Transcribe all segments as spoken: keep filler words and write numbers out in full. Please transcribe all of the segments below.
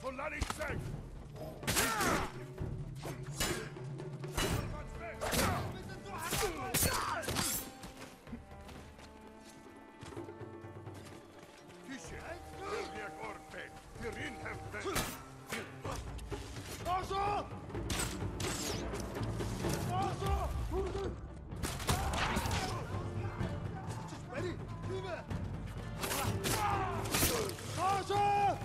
Solari safe! Fische! Wir Orte! Wir inheften! Also! Also! Ready? Liebe! Also!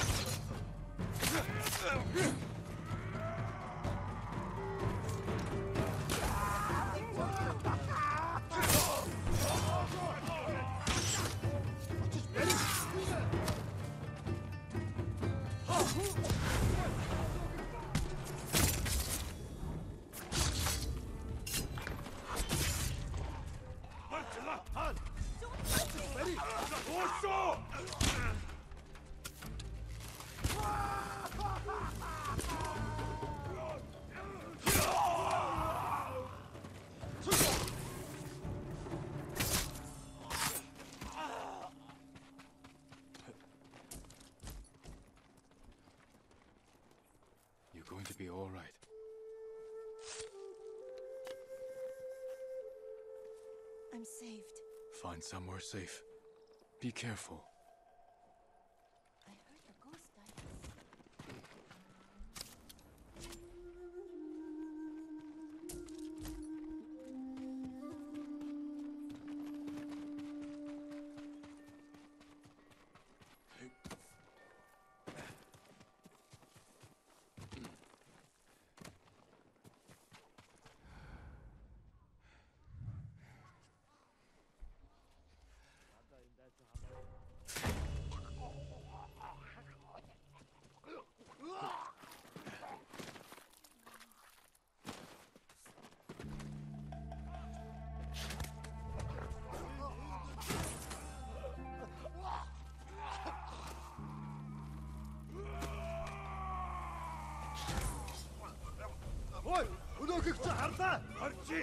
You're going to be all right. I'm saved. Find somewhere safe. Be careful. I heard a ghost died. Ой! Өнөөхийг чи харлаа! Харчи!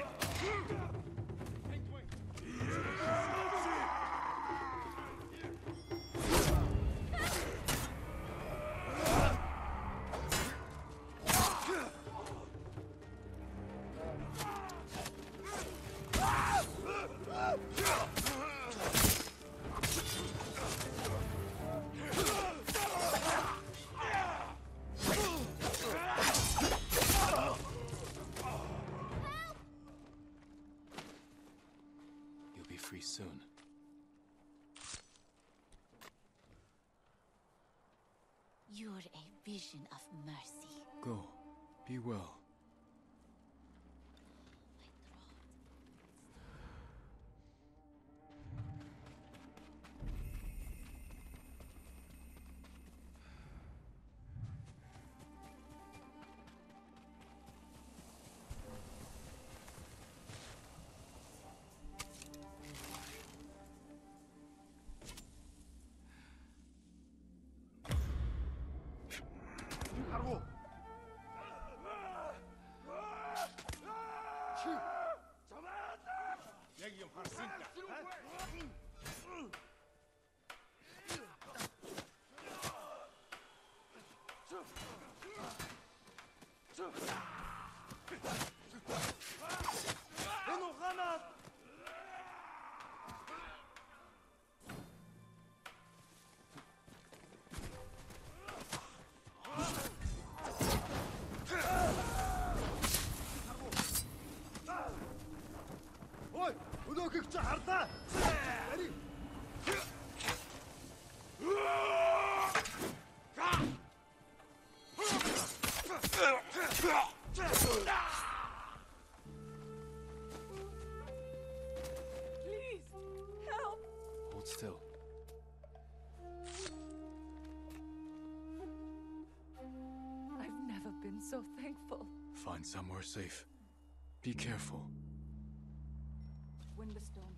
You'll be free soon. You're a vision of mercy. Go. Be well. My throat. Харгу! Чи! Яг юм харсан та. Энэ ухаанаас Ой! Өнөөхийг чи харлаа! Бари! Please, help! Hold still. I've never been so thankful. Find somewhere safe. Be careful. Windstone.